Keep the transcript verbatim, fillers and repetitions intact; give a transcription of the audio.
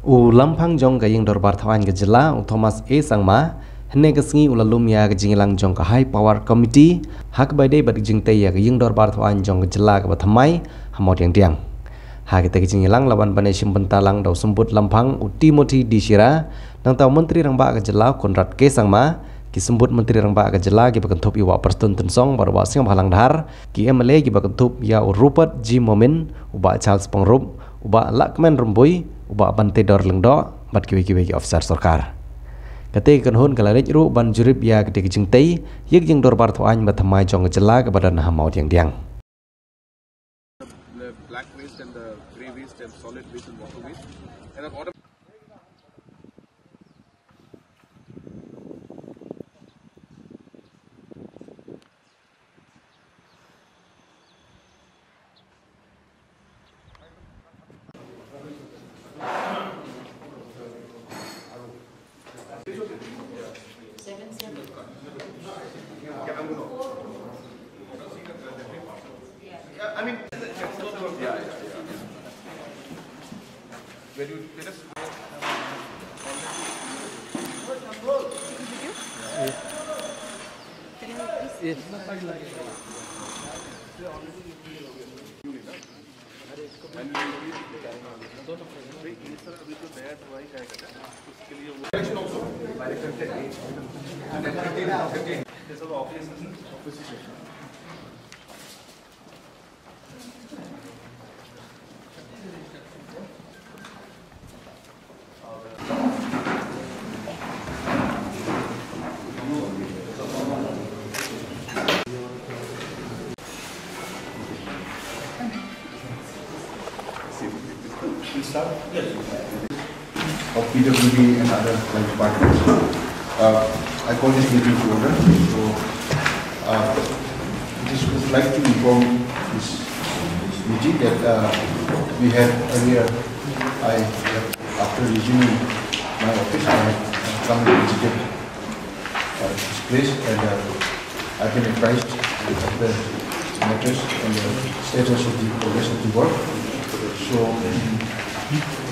U lampang jong ka ying dorbar thawan ke jela u Thomas A Sangma hne ke sngi ulalum ya ke jinglang jong ka high power committee hak bai dei bat jing tei ya ke ying dorbar thawan jong ke jela ke bathamai hamot yang tiang ha ke te ke jinglang lawan bane simbentalang dau sembut lampang u Timothy Disira nang tau menteri rangba ke jela Konrad K Sangma ki sembut menteri rangba ke jela ki bakentup iwa Perston Tensong barwa sing balang dhar ki M L A ki bakentup ya u Rupert G Momin uba Charles Pangrup uba Lakman Rumbui uba Bante Dor Lengdo bat kiwi-kiwi officer sarkar kate kan hun kala rech ru ban jurip ya kate kijing tei yek jing dor bar thoan bathamai jong jela ke badan hamaut yang diang the black waste and the grey waste and solid waste and water waste and the I mean, yeah, yeah, yeah. Where do you let us? Yes. Start? Yes. Of P W D and other departments. Uh, I call this meeting to order. So, uh, I just would like to inform this, this meeting that uh, we had earlier, I, after resuming my office, I had come and visited uh, this place and uh, I've been advised of the matters and the status of the progress of the work. So,